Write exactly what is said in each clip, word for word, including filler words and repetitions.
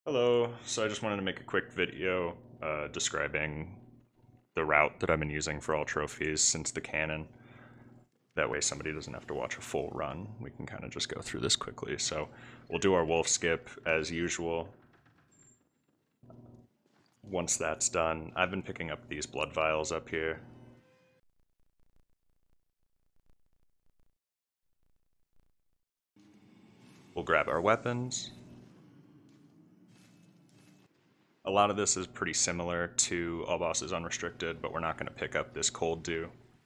Hello, so I just wanted to make a quick video uh, describing the route that I've been using for all trophies since the canon. That way somebody doesn't have to watch a full run. We can kind of just go through this quickly. So we'll do our wolf skip as usual. Once that's done, I've been picking up these blood vials up here. We'll grab our weapons. A lot of this is pretty similar to All Bosses Unrestricted, but we're not going to pick up this Cold Dew.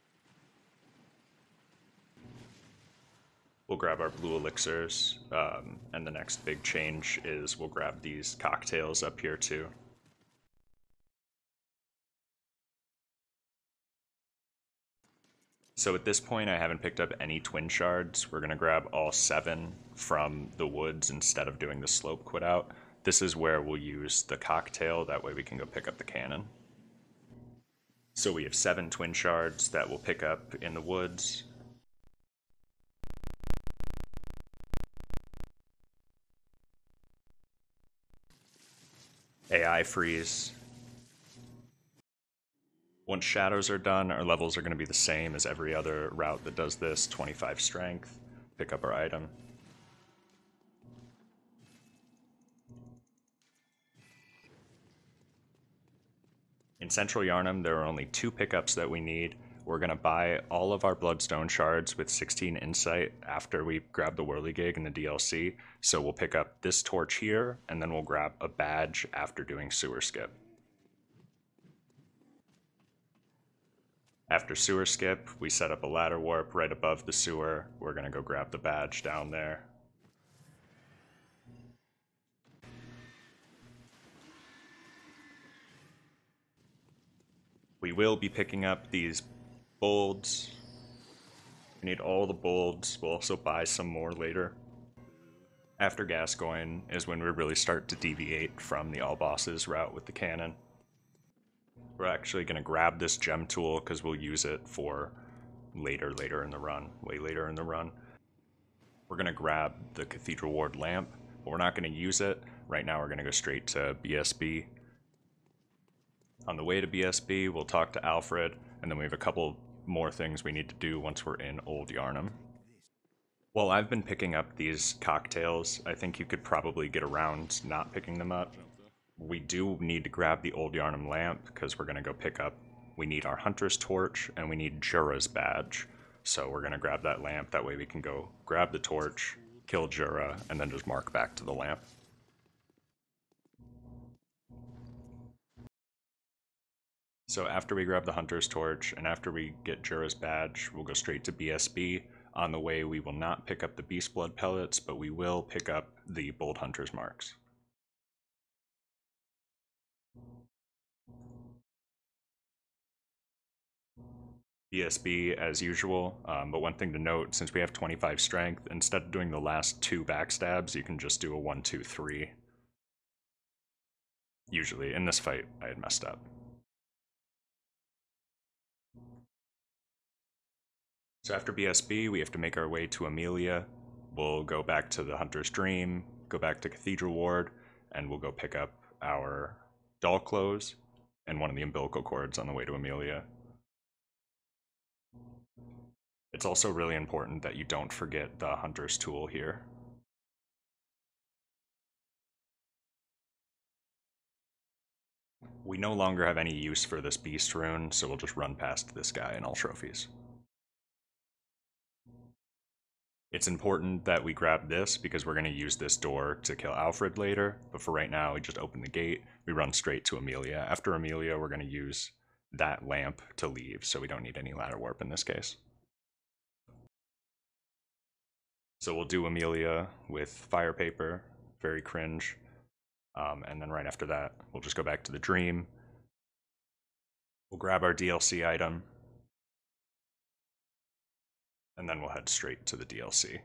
We'll grab our blue elixirs, um, and the next big change is we'll grab these cocktails up here too. So at this point I haven't picked up any twin shards. We're going to grab all seven from the woods instead of doing the slope quit out. This is where we'll use the cocktail, that way we can go pick up the cannon. So we have seven twin shards that we'll pick up in the woods. A I freeze. Once shadows are done, our levels are going to be the same as every other route that does this. twenty-five strength, pick up our item. In Central Yharnam, there are only two pickups that we need. We're going to buy all of our Bloodstone shards with sixteen insight after we grab the whirligig in the D L C. So we'll pick up this torch here, and then we'll grab a badge after doing sewer skip. After sewer skip, we set up a ladder warp right above the sewer. We're going to go grab the badge down there. We will be picking up these bolds. We need all the bolds. We'll also buy some more later. After Gascoigne is when we really start to deviate from the all bosses route with the cannon. We're actually going to grab this gem tool because we'll use it for later, later in the run, way later in the run. We're going to grab the Cathedral Ward lamp, but we're not going to use it. Right now we're going to go straight to B S B. On the way to B S B, we'll talk to Alfred, and then we have a couple more things we need to do once we're in Old Yharnam. Well, I've been picking up these cocktails. I think you could probably get around not picking them up. We do need to grab the Old Yharnam lamp because we're going to go pick up, we need our Hunter's Torch and we need Jura's badge. So we're going to grab that lamp, that way we can go grab the torch, kill Jura, and then just mark back to the lamp. So after we grab the Hunter's Torch and after we get Jura's badge, we'll go straight to B S B. On the way we will not pick up the Beast Blood pellets, but we will pick up the Bold Hunter's marks. B S B as usual, um, but one thing to note, since we have twenty-five strength, instead of doing the last two backstabs, you can just do a one, two, three. Usually. In this fight, I had messed up. So after B S B, we have to make our way to Amelia. We'll go back to the Hunter's Dream, go back to Cathedral Ward, and we'll go pick up our doll clothes and one of the umbilical cords on the way to Amelia. It's also really important that you don't forget the Hunter's Tool here. We no longer have any use for this Beast Rune, so we'll just run past this guy in all trophies. It's important that we grab this because we're going to use this door to kill Alfred later, but for right now we just open the gate, we run straight to Amelia. After Amelia we're going to use that lamp to leave, so we don't need any ladder warp in this case. So we'll do Amelia with fire paper, very cringe, um, and then right after that we'll just go back to the dream. We'll grab our D L C item, and then we'll head straight to the D L C.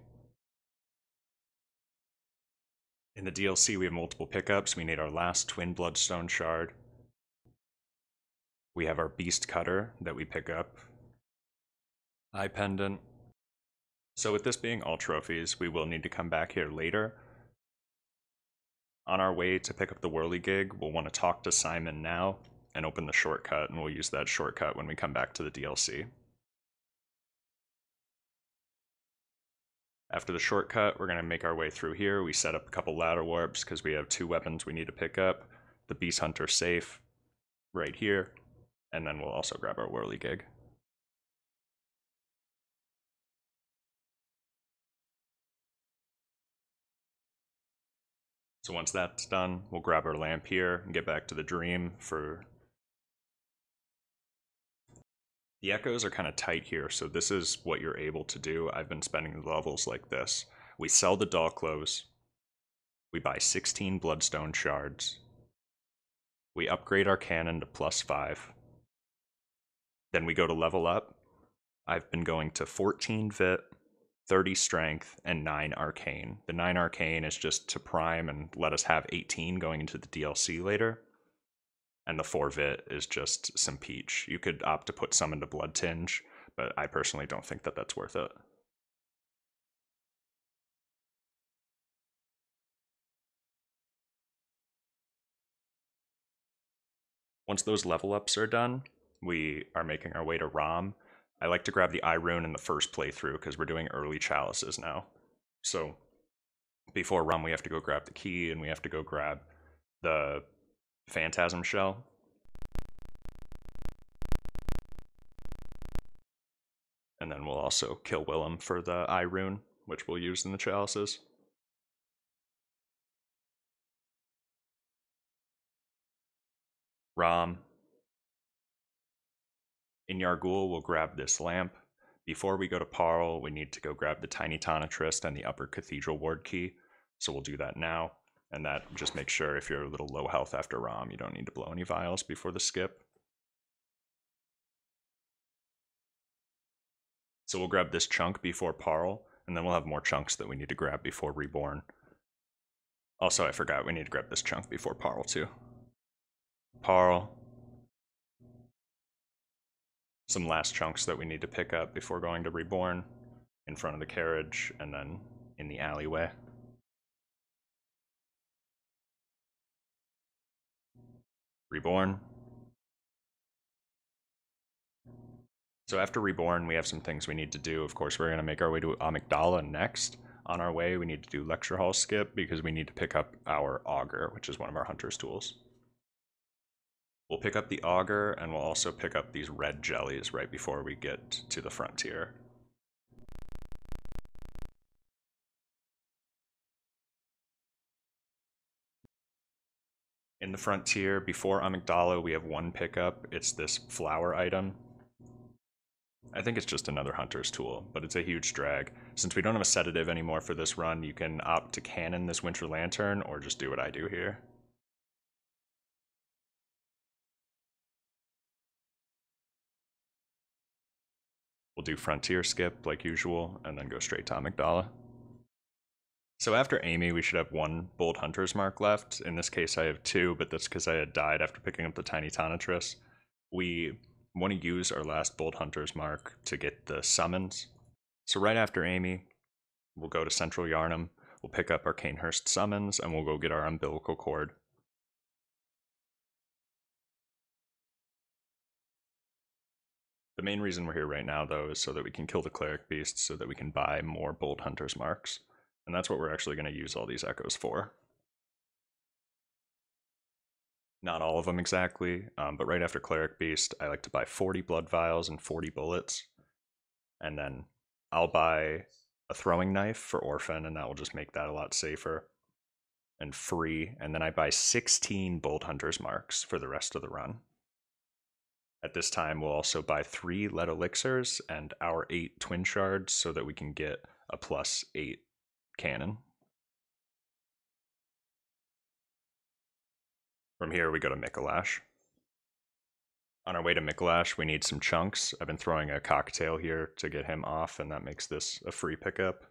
In the D L C we have multiple pickups. We need our last twin bloodstone shard. We have our beast cutter that we pick up. Eye pendant. So with this being all trophies, we will need to come back here later. On our way to pick up the whirligig, we'll want to talk to Simon now and open the shortcut, and we'll use that shortcut when we come back to the D L C. After the shortcut, we're going to make our way through here. We set up a couple ladder warps because we have two weapons we need to pick up. The Beast Hunter safe right here, and then we'll also grab our whirligig. So once that's done, we'll grab our lamp here and get back to the dream for... The echoes are kind of tight here, so this is what you're able to do. I've been spending the levels like this. We sell the doll clothes. We buy sixteen bloodstone shards. We upgrade our cannon to plus five. Then we go to level up. I've been going to fourteen vit, thirty strength, and nine arcane. The nine arcane is just to prime and let us have eighteen going into the D L C later. And the four vit is just some peach. You could opt to put some into blood tinge, but I personally don't think that that's worth it. Once those level ups are done, we are making our way to ROM. I like to grab the eye rune in the first playthrough because we're doing early chalices now. So before ROM, we have to go grab the key and we have to go grab the phantasm shell. And then we'll also kill Willem for the eye rune, which we'll use in the chalices. ROM. In Yhargul, we'll grab this lamp. Before we go to Paarl, we need to go grab the Tiny Tonitrist and the Upper Cathedral Ward Key. So we'll do that now. And that just makes sure if you're a little low health after ROM, you don't need to blow any vials before the skip. So we'll grab this chunk before Paarl, and then we'll have more chunks that we need to grab before Reborn. Also, I forgot we need to grab this chunk before Paarl too. Paarl. Some last chunks that we need to pick up before going to Reborn, in front of the carriage, and then in the alleyway. Reborn. So after Reborn, we have some things we need to do. Of course, we're going to make our way to Amygdala next. On our way, we need to do Lecture Hall skip because we need to pick up our Augur, which is one of our Hunter's tools. We'll pick up the Augur, and we'll also pick up these red jellies right before we get to the frontier. In the frontier, before Amygdala, we have one pickup. It's this flower item. I think it's just another hunter's tool, but it's a huge drag. Since we don't have a sedative anymore for this run, you can opt to cannon this Winter Lantern, or just do what I do here. We'll do Frontier skip like usual, and then go straight to Amygdala. So after Amy, we should have one Bold Hunter's Mark left. In this case, I have two, but that's because I had died after picking up the Tiny Tonitrus. We want to use our last Bold Hunter's Mark to get the summons. So right after Amy, we'll go to Central Yharnam, we'll pick up our Canehurst summons, and we'll go get our umbilical cord. The main reason we're here right now, though, is so that we can kill the Cleric beasts so that we can buy more Bold Hunter's Marks. And that's what we're actually going to use all these echoes for. Not all of them exactly, um, but right after Cleric Beast, I like to buy forty blood vials and forty bullets. And then I'll buy a throwing knife for Orphan, and that will just make that a lot safer and free. And then I buy sixteen Bold Hunter's Marks for the rest of the run. At this time, we'll also buy three lead elixirs and our eight twin shards so that we can get a plus eight cannon. From here, we go to Micolash. On our way to Micolash, we need some chunks. I've been throwing a cocktail here to get him off, and that makes this a free pickup.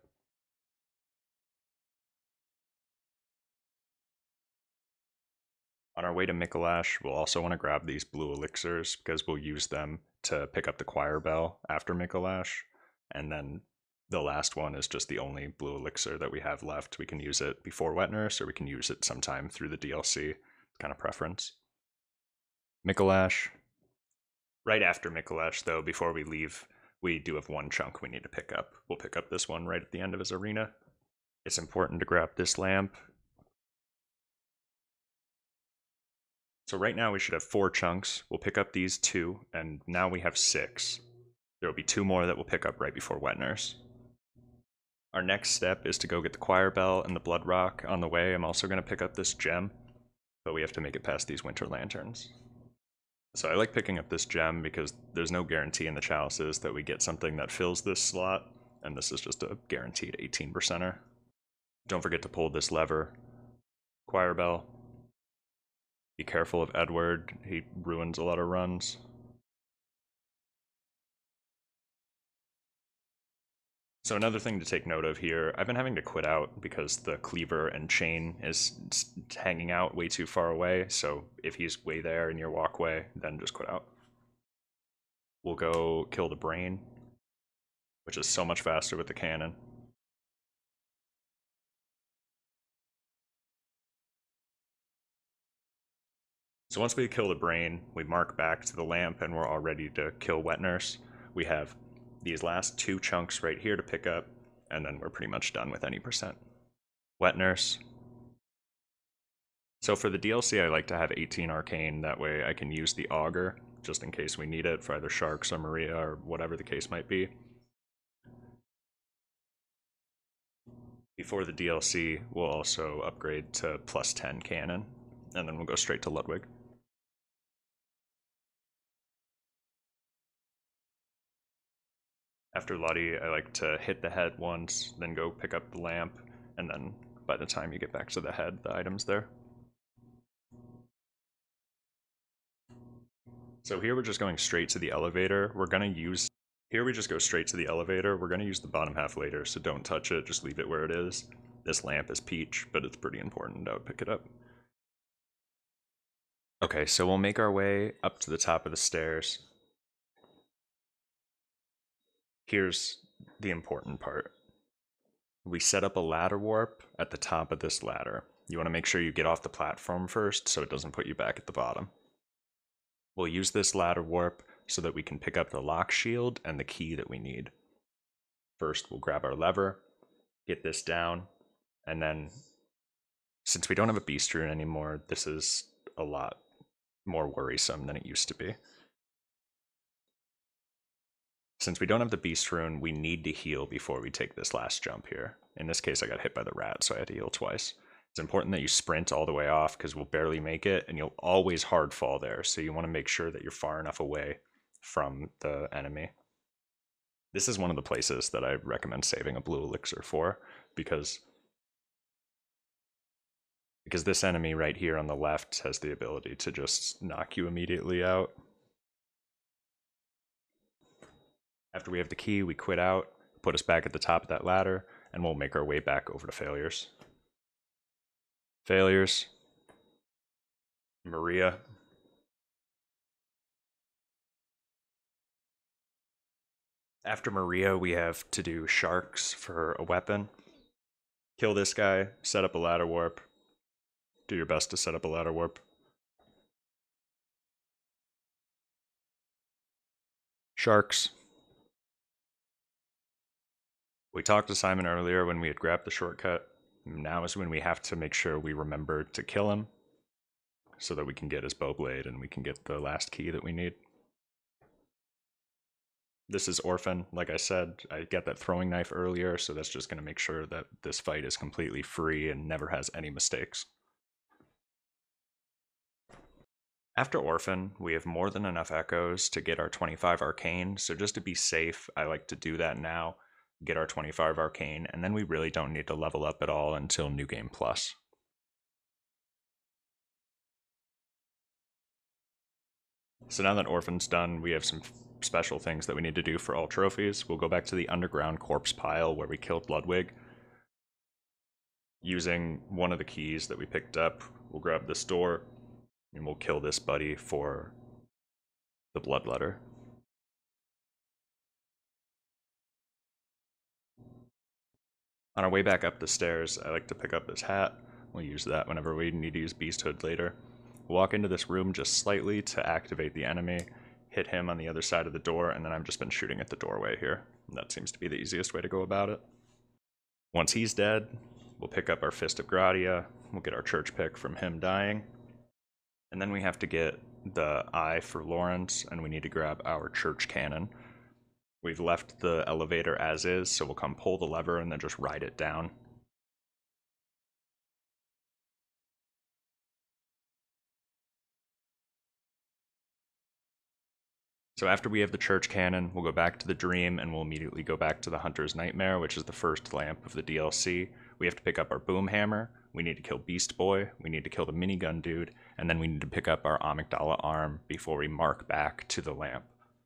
On our way to Micolash, we'll also want to grab these blue elixirs because we'll use them to pick up the choir bell after Micolash. And then the last one is just the only blue elixir that we have left. We can use it before Wetnurse, or we can use it sometime through the D L C. Kind of preference. Micolash. Right after Micolash, though, before we leave, we do have one chunk we need to pick up. We'll pick up this one right at the end of his arena. It's important to grab this lamp. So right now we should have four chunks. We'll pick up these two, and now we have six. There will be two more that we'll pick up right before Wetnurse. Our next step is to go get the choir bell and the blood rock. On the way, I'm also going to pick up this gem, but we have to make it past these winter lanterns. So I like picking up this gem because there's no guarantee in the chalices that we get something that fills this slot, and this is just a guaranteed eighteen percenter. Don't forget to pull this lever. Choir bell. Be careful of Edward, he ruins a lot of runs. So another thing to take note of here, I've been having to quit out because the cleaver and chain is hanging out way too far away, so if he's way there in your walkway, then just quit out. We'll go kill the brain, which is so much faster with the cannon. So once we kill the brain, we mark back to the lamp and we're all ready to kill Wetnurse. We have these last two chunks right here to pick up, and then we're pretty much done with any percent. Wetnurse. So for the D L C, I like to have eighteen arcane, that way I can use the auger, just in case we need it for either Sharks or Maria or whatever the case might be. Before the D L C, we'll also upgrade to plus ten cannon, and then we'll go straight to Ludwig. After Lottie, I like to hit the head once, then go pick up the lamp, and then by the time you get back to the head, the item's there. So here we're just going straight to the elevator. We're gonna use, here we just go straight to the elevator. We're gonna use the bottom half later, so don't touch it, just leave it where it is. This lamp is peach, but it's pretty important, I would pick it up. Okay, so we'll make our way up to the top of the stairs. Here's the important part. We set up a ladder warp at the top of this ladder. You want to make sure you get off the platform first so it doesn't put you back at the bottom. We'll use this ladder warp so that we can pick up the lock shield and the key that we need. First, we'll grab our lever, get this down, and then since we don't have a beast rune anymore, this is a lot more worrisome than it used to be. Since we don't have the beast rune, we need to heal before we take this last jump here. In this case, I got hit by the rat, so I had to heal twice. It's important that you sprint all the way off because we'll barely make it, and you'll always hard fall there, so you want to make sure that you're far enough away from the enemy. This is one of the places that I recommend saving a blue elixir for, because, because this enemy right here on the left has the ability to just knock you immediately out. After we have the key, we quit out, put us back at the top of that ladder, and we'll make our way back over to failures. Failures. Maria. After Maria, we have to do Sharks for a weapon. Kill this guy, set up a ladder warp. Do your best to set up a ladder warp. Sharks. We talked to Simon earlier when we had grabbed the shortcut. Now is when we have to make sure we remember to kill him so that we can get his bow blade and we can get the last key that we need. This is Orphan. Like I said, I got that throwing knife earlier, so that's just going to make sure that this fight is completely free and never has any mistakes. After Orphan, we have more than enough echoes to get our twenty-five arcane, so just to be safe, I like to do that now. Get our twenty-five arcane, and then we really don't need to level up at all until New Game Plus. So now that Orphan's done, we have some special things that we need to do for all trophies. We'll go back to the underground corpse pile where we killed Ludwig. Using one of the keys that we picked up, we'll grab this door, and we'll kill this buddy for the BloodLetter. On our way back up the stairs, I like to pick up this hat. We'll use that whenever we need to use Beast Hood later. We'll walk into this room just slightly to activate the enemy, hit him on the other side of the door, and then I've just been shooting at the doorway here. That seems to be the easiest way to go about it. Once he's dead, we'll pick up our Fist of Gratia, we'll get our church pick from him dying, and then we have to get the eye for Laurence, and we need to grab our church cannon. We've left the elevator as is, so we'll come pull the lever and then just ride it down. So after we have the church cannon, we'll go back to the dream and we'll immediately go back to the Hunter's Nightmare, which is the first lamp of the D L C. We have to pick up our BoomHammer, we need to kill Beastboii, we need to kill the minigun dude, and then we need to pick up our Amygdala arm before we mark back to the lamp.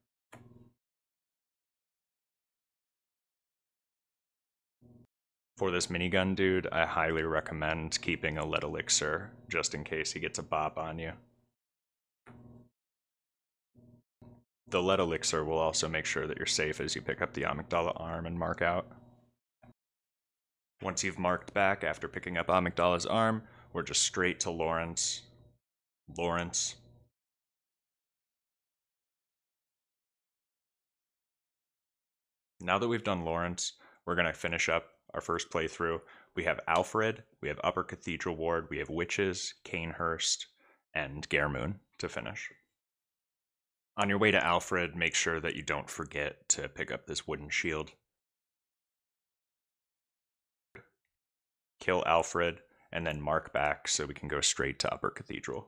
For this minigun dude, I highly recommend keeping a lead elixir, just in case he gets a bop on you. The lead elixir will also make sure that you're safe as you pick up the Amygdala arm and mark out. Once you've marked back after picking up Amygdala's arm, we're just straight to Laurence. Laurence. Now that we've done Laurence, we're going to finish up our first playthrough. We have Alfred, we have Upper Cathedral Ward, we have Witches, Canehurst, and Gairmoon to finish. On your way to Alfred, make sure that you don't forget to pick up this wooden shield. Kill Alfred, and then mark back so we can go straight to Upper Cathedral.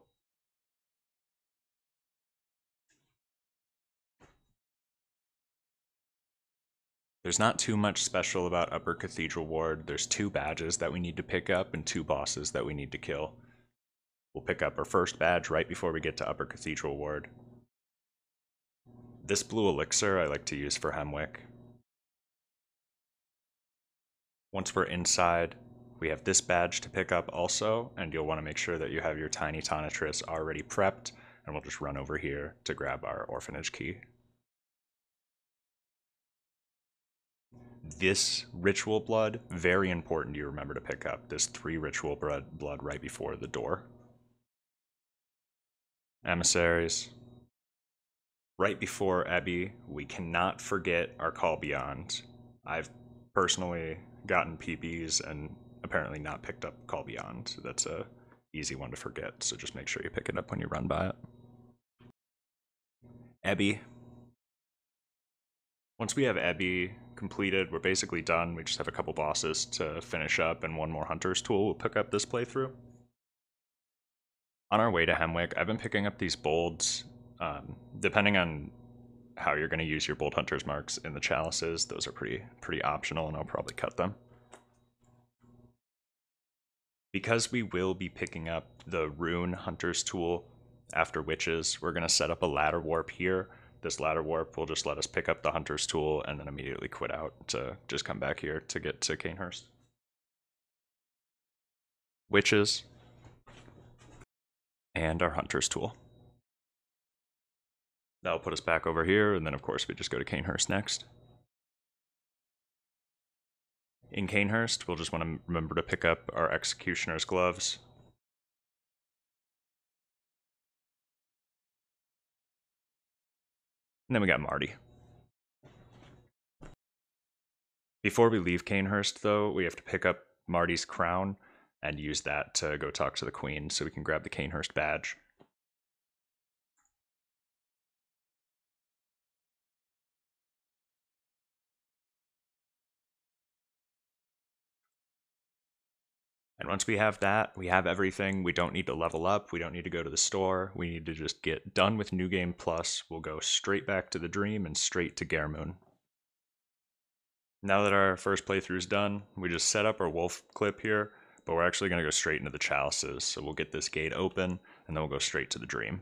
There's not too much special about Upper Cathedral Ward. There's two badges that we need to pick up and two bosses that we need to kill. We'll pick up our first badge right before we get to Upper Cathedral Ward. This blue elixir I like to use for Hemwick. Once we're inside, we have this badge to pick up also, and you'll want to make sure that you have your Tiny Tonitrus already prepped, and we'll just run over here to grab our orphanage key. This ritual blood, very important you remember to pick up. This three ritual blood right before the door. Emissaries. Right before Ebby, we cannot forget our Call Beyond. I've personally gotten P Bs and apparently not picked up Call Beyond. That's a easy one to forget, so just make sure you pick it up when you run by it. Ebby. Once we have Ebby completed, we're basically done. We just have a couple bosses to finish up and one more Hunter's Tool we'll pick up this playthrough. On our way to Hemwick, I've been picking up these bolds. Um, depending on how you're going to use your Bold Hunter's marks in the chalices, those are pretty, pretty optional, and I'll probably cut them. Because we will be picking up the Rune Hunter's Tool after Witches, we're going to set up a ladder warp here. This ladder warp will just let us pick up the Hunter's Tool and then immediately quit out to just come back here to get to Canehurst. Witches. And our Hunter's Tool. That'll put us back over here, and then of course we just go to Canehurst next. In Canehurst, we'll just want to remember to pick up our Executioner's Gloves. And then we got Marty. Before we leave Canehurst, though, we have to pick up Marty's crown and use that to go talk to the Queen so we can grab the Canehurst badge. And once we have that, we have everything. We don't need to level up. We don't need to go to the store. We need to just get done with New Game Plus. We'll go straight back to the Dream and straight to Gairmoon. Now that our first playthrough is done, we just set up our wolf clip here, but we're actually going to go straight into the chalices. So we'll get this gate open, and then we'll go straight to the Dream.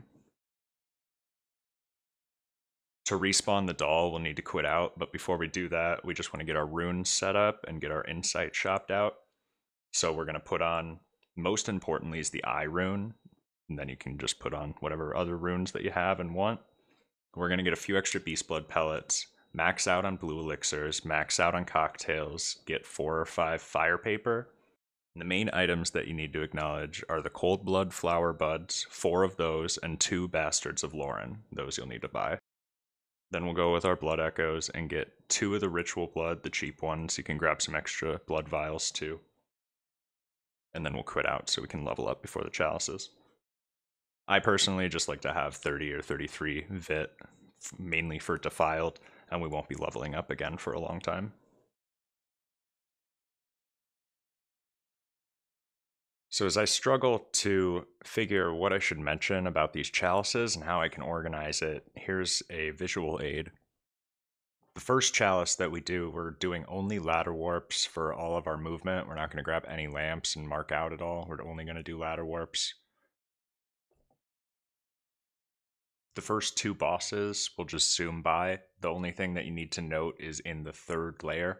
To respawn the doll, we'll need to quit out, but before we do that, we just want to get our runes set up and get our insight shopped out. So we're going to put on, most importantly, is the eye rune, and then you can just put on whatever other runes that you have and want. We're going to get a few extra beast blood pellets, max out on blue elixirs, max out on cocktails, get four or five fire paper. And the main items that you need to acknowledge are the cold blood flower buds, four of those, and two bastards of Lauren. Those you'll need to buy. Then we'll go with our blood echoes and get two of the ritual blood, the cheap ones. You can grab some extra blood vials too. And then we'll quit out so we can level up before the chalices. I personally just like to have thirty or thirty-three vit, mainly for defiled, and we won't be leveling up again for a long time. So as I struggle to figure what I should mention about these chalices and how I can organize it, here's a visual aid. The first chalice that we do, we're doing only ladder warps for all of our movement. We're not going to grab any lamps and mark out at all. We're only going to do ladder warps. The first two bosses we'll just zoom by. The only thing that you need to note is in the third layer.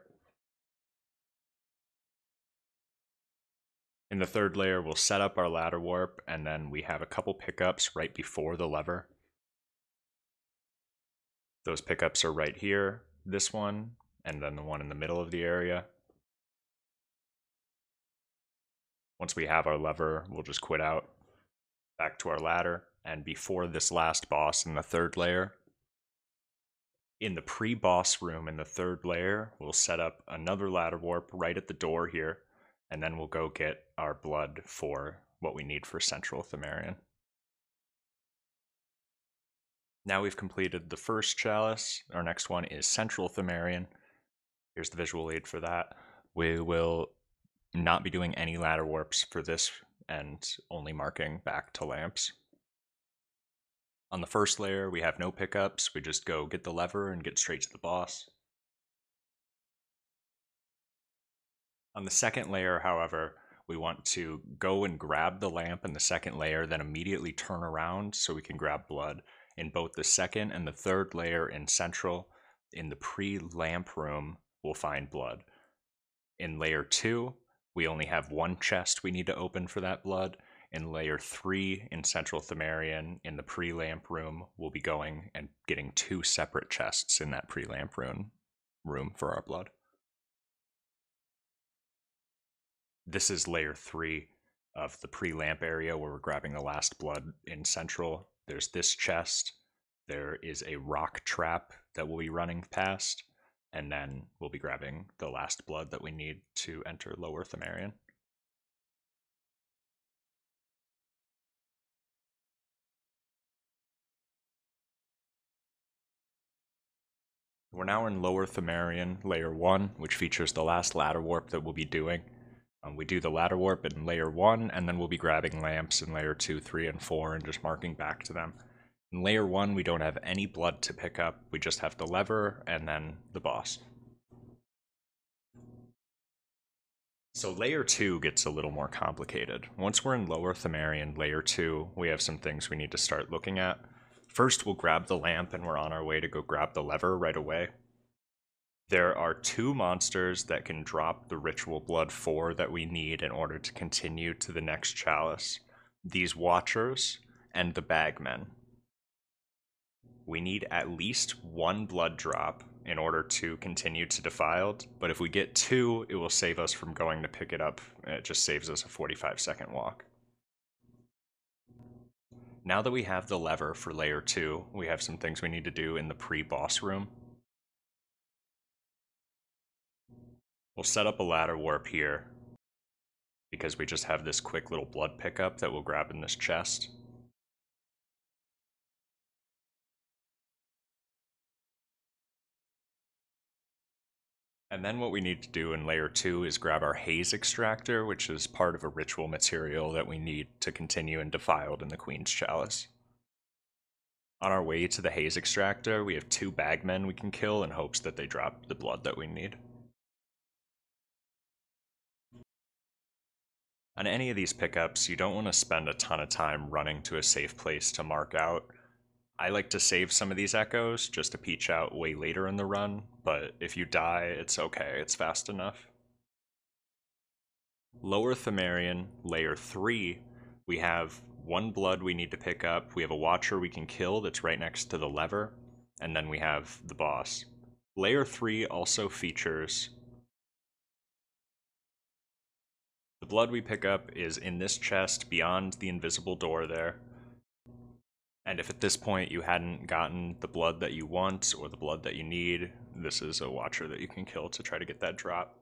In the third layer, we'll set up our ladder warp, and then we have a couple pickups right before the lever. Those pickups are right here, this one, and then the one in the middle of the area. Once we have our lever, we'll just quit out, back to our ladder, and before this last boss in the third layer, in the pre-boss room in the third layer, we'll set up another ladder warp right at the door here, and then we'll go get our blood for what we need for Central Themerian. Now we've completed the first chalice. Our next one is Central Themerian. Here's the visual aid for that. We will not be doing any ladder warps for this and only marking back to lamps. On the first layer, we have no pickups. We just go get the lever and get straight to the boss. On the second layer, however, we want to go and grab the lamp in the second layer, then immediately turn around so we can grab blood. In both the second and the third layer in Central, in the pre-lamp room, we'll find blood. In layer two, we only have one chest we need to open for that blood. In layer three in Central Themerian, in the pre-lamp room, we'll be going and getting two separate chests in that pre-lamp room, room for our blood. This is layer three of the pre-lamp area where we're grabbing the last blood in Central. There's this chest, there is a rock trap that we'll be running past, and then we'll be grabbing the last blood that we need to enter Lower Themerian. We're now in Lower Themerian, Layer one, which features the last ladder warp that we'll be doing. Um, we do the ladder warp in Layer one, and then we'll be grabbing lamps in Layer two, three, and four and just marking back to them. In Layer one, we don't have any blood to pick up. We just have the lever and then the boss. So Layer two gets a little more complicated. Once we're in Lower Themerian, Layer two, we have some things we need to start looking at. First, we'll grab the lamp, and we're on our way to go grab the lever right away. There are two monsters that can drop the Ritual Blood four that we need in order to continue to the next chalice. These Watchers and the Bagmen. We need at least one blood drop in order to continue to Defiled, but if we get two, it will save us from going to pick it up. It just saves us a forty-five second walk. Now that we have the lever for Layer two, we have some things we need to do in the pre-boss room. We'll set up a ladder warp here, because we just have this quick little blood pickup that we'll grab in this chest. And then what we need to do in Layer two is grab our Haze Extractor, which is part of a ritual material that we need to continue in Defiled in the Queen's Chalice. On our way to the Haze Extractor, we have two Bagmen we can kill in hopes that they drop the blood that we need. On any of these pickups, you don't want to spend a ton of time running to a safe place to mark out. I like to save some of these echoes just to peach out way later in the run, but if you die, it's okay, it's fast enough. Lower Themerian, Layer three, we have one blood we need to pick up, we have a Watcher we can kill that's right next to the lever, and then we have the boss. Layer three also features... The blood we pick up is in this chest beyond the invisible door there. And if at this point you hadn't gotten the blood that you want or the blood that you need, this is a watcher that you can kill to try to get that drop.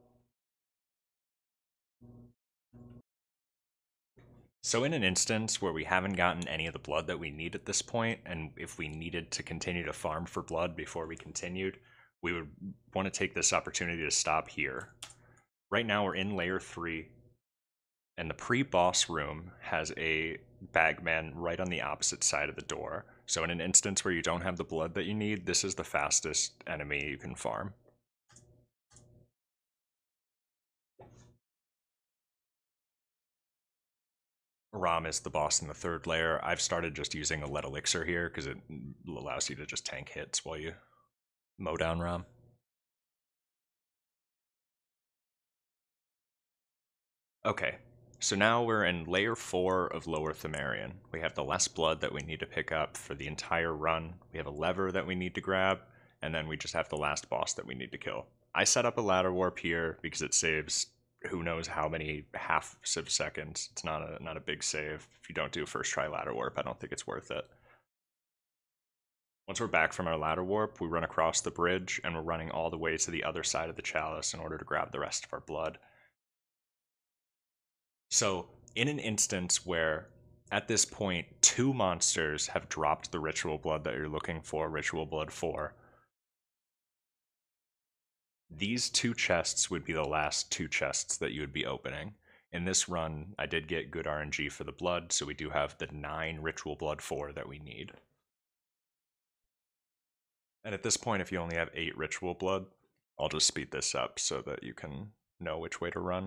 So in an instance where we haven't gotten any of the blood that we need at this point, and if we needed to continue to farm for blood before we continued, we would want to take this opportunity to stop here. Right now we're in layer three, and the pre-boss room has a bagman right on the opposite side of the door. So in an instance where you don't have the blood that you need, this is the fastest enemy you can farm. Rom is the boss in the third layer. I've started just using a lead elixir here because it allows you to just tank hits while you mow down Rom. Okay, so now we're in layer four of Lower Pthumerian. We have the last blood that we need to pick up for the entire run. We have a lever that we need to grab, and then we just have the last boss that we need to kill. I set up a ladder warp here because it saves who knows how many halves of seconds. It's not a not a big save. If you don't do a first try ladder warp, I don't think it's worth it. Once we're back from our ladder warp, we run across the bridge, and we're running all the way to the other side of the chalice in order to grab the rest of our blood. So, in an instance where, at this point, two monsters have dropped the ritual blood that you're looking for, ritual blood four, these two chests would be the last two chests that you would be opening. In this run, I did get good R N G for the blood, so we do have the nine ritual blood four that we need. And at this point, if you only have eight ritual blood, I'll just speed this up so that you can know which way to run.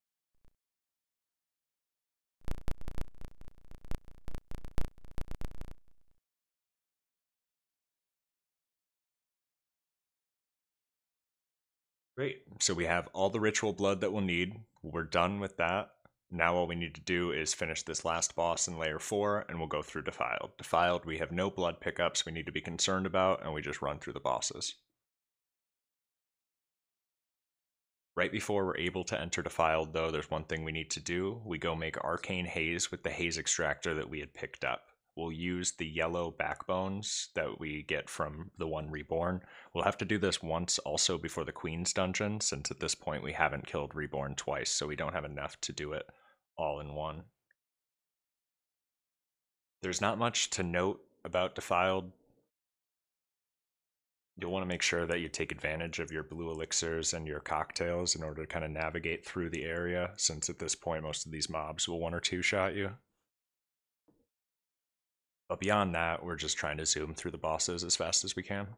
Great. So we have all the ritual blood that we'll need. We're done with that. Now all we need to do is finish this last boss in layer four, and we'll go through Defiled. Defiled, we have no blood pickups we need to be concerned about, and we just run through the bosses. Right before we're able to enter Defiled, though, there's one thing we need to do. We go make Arcane Haze with the Haze Extractor that we had picked up. We'll use the yellow backbones that we get from the one Reborn. We'll have to do this once also before the Queen's Dungeon, since at this point we haven't killed Reborn twice, so we don't have enough to do it all in one. There's not much to note about Defiled. You'll want to make sure that you take advantage of your blue elixirs and your cocktails in order to kind of navigate through the area, since at this point most of these mobs will one or two shot you. But beyond that, we're just trying to zoom through the bosses as fast as we can.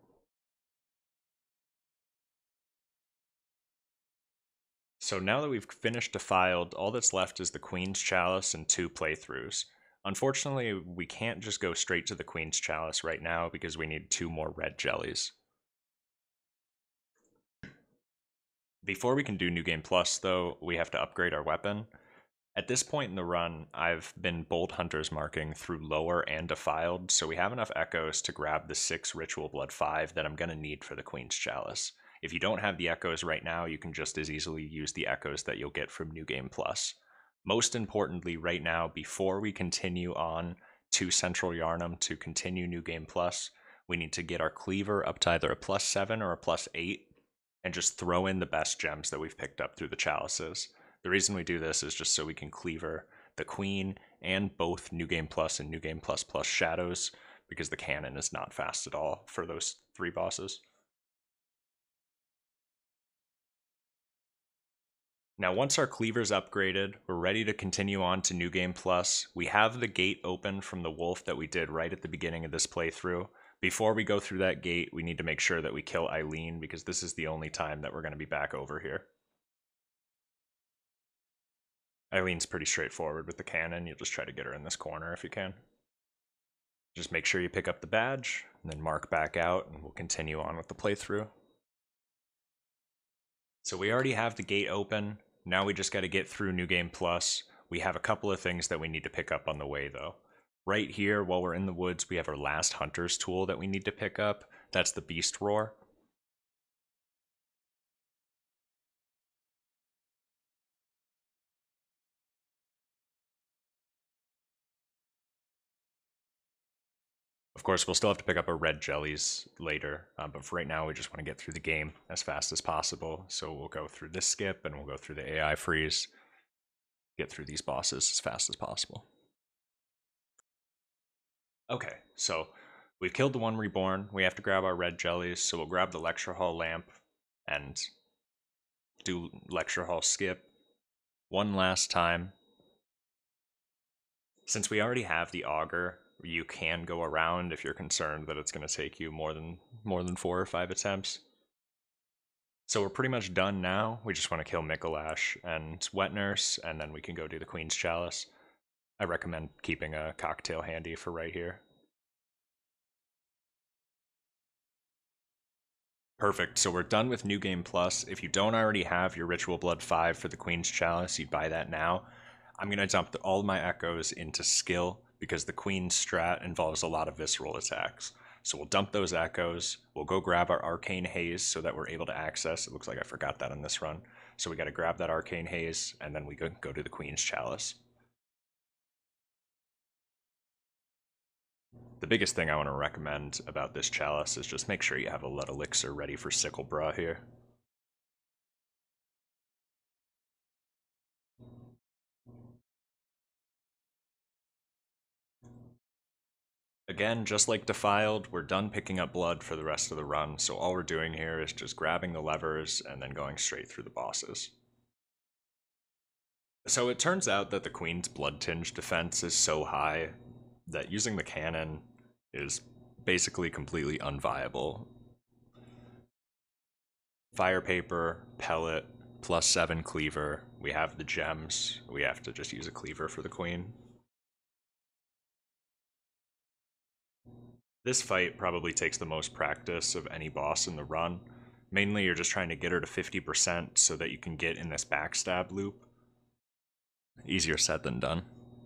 So now that we've finished Defiled, all that's left is the Queen's Chalice and two playthroughs. Unfortunately, we can't just go straight to the Queen's Chalice right now because we need two more red jellies. Before we can do New Game Plus, though, we have to upgrade our weapon. At this point in the run, I've been Bold Hunter's marking through Lower and Defiled, so we have enough Echoes to grab the six Ritual Blood five that I'm going to need for the Queen's Chalice. If you don't have the Echoes right now, you can just as easily use the Echoes that you'll get from New Game Plus. Most importantly, right now, before we continue on to Central Yharnam to continue New Game Plus, we need to get our Cleaver up to either a plus seven or a plus eight, and just throw in the best gems that we've picked up through the chalices. The reason we do this is just so we can cleaver the Queen and both New Game Plus and New Game Plus Plus Shadows, because the cannon is not fast at all for those three bosses. Now once our cleaver's upgraded, we're ready to continue on to New Game Plus. We have the gate open from the wolf that we did right at the beginning of this playthrough. Before we go through that gate, we need to make sure that we kill Eileen, because this is the only time that we're going to be back over here. Eileen's pretty straightforward with the cannon. You'll just try to get her in this corner if you can. Just make sure you pick up the badge, and then mark back out, and we'll continue on with the playthrough. So we already have the gate open. Now we just got to get through New Game Plus. We have a couple of things that we need to pick up on the way, though. Right here, while we're in the woods, we have our last Hunter's tool that we need to pick up. That's the Beast Roar. Of course, we'll still have to pick up our red jellies later, uh, but for right now, we just want to get through the game as fast as possible. So we'll go through this skip, and we'll go through the A I freeze, get through these bosses as fast as possible. Okay, so we've killed the one Reborn. We have to grab our red jellies, so we'll grab the lecture hall lamp and do lecture hall skip one last time. Since we already have the auger, you can go around if you're concerned that it's going to take you more than more than four or five attempts. So we're pretty much done now. We just want to kill Micolash and Wetnurse, and then we can go do the Queen's Chalice. I recommend keeping a cocktail handy for right here. Perfect, so we're done with New Game Plus. If you don't already have your Ritual Blood five for the Queen's Chalice, you'd buy that now. I'm going to dump the, all my echoes into skill because the Queen's strat involves a lot of visceral attacks. So we'll dump those echoes. We'll go grab our Arcane Haze so that we're able to access. It looks like I forgot that on this run. So we got to grab that Arcane Haze, and then we go, go to the Queen's Chalice. The biggest thing I want to recommend about this chalice is just make sure you have a lead elixir ready for Sickle Bra here. Again, just like Defiled, we're done picking up blood for the rest of the run, so all we're doing here is just grabbing the levers and then going straight through the bosses. So it turns out that the Queen's Blood Tinge defense is so high that using the cannon is basically completely unviable. Fire Paper, Pellet, plus seven Cleaver. We have the gems. We have to just use a Cleaver for the Queen. This fight probably takes the most practice of any boss in the run. Mainly you're just trying to get her to fifty percent so that you can get in this backstab loop. Easier said than done.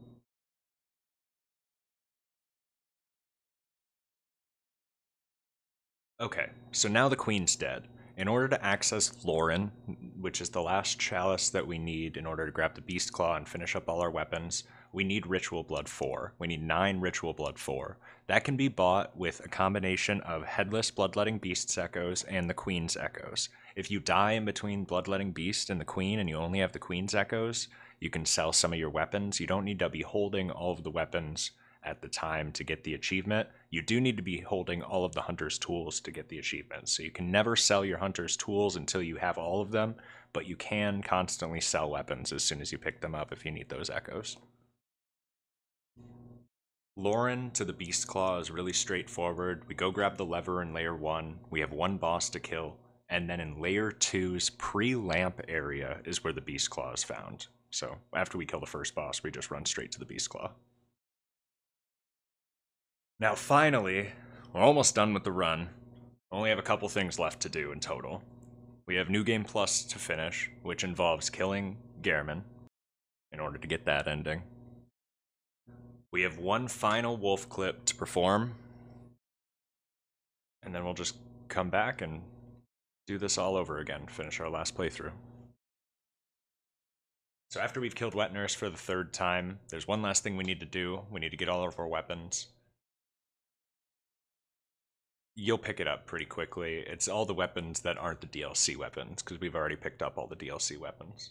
Okay, so now the Queen's dead. In order to access Lauren, which is the last chalice that we need in order to grab the Beast Claw and finish up all our weapons, we need Ritual Blood four. We need nine Ritual Blood four. That can be bought with a combination of Headless Bloodletting Beast's Echoes and the Queen's Echoes. If you die in between Bloodletting Beast and the Queen and you only have the Queen's Echoes, you can sell some of your weapons. You don't need to be holding all of the weapons at the time to get the achievement. You do need to be holding all of the Hunter's tools to get the achievement. So you can never sell your Hunter's tools until you have all of them, but you can constantly sell weapons as soon as you pick them up if you need those echoes. Lauren to the Beast Claw is really straightforward. We go grab the lever in layer one, we have one boss to kill, and then in layer two's pre-lamp area is where the Beast Claw is found. So after we kill the first boss, we just run straight to the Beast Claw. Now finally, we're almost done with the run. Only have a couple things left to do in total. We have New Game Plus to finish, which involves killing Gehrman in order to get that ending. We have one final wolf clip to perform, and then we'll just come back and do this all over again, finish our last playthrough. So after we've killed Wetnurse for the third time, there's one last thing we need to do. We need to get all of our weapons. You'll pick it up pretty quickly. It's all the weapons that aren't the D L C weapons, because we've already picked up all the D L C weapons.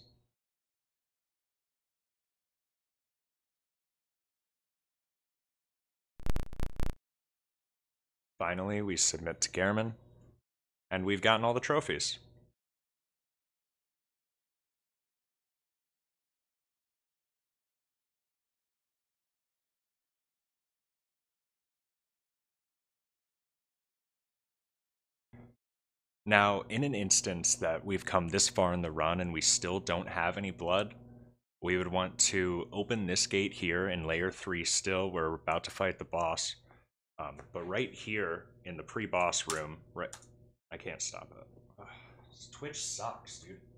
Finally, we submit to Gehrman, and we've gotten all the trophies. Now, in an instance that we've come this far in the run and we still don't have any blood, we would want to open this gate here in layer three still, where we're about to fight the boss. Um, but right here in the pre-boss room, right, I can't stop it. Ugh, Twitch sucks, dude.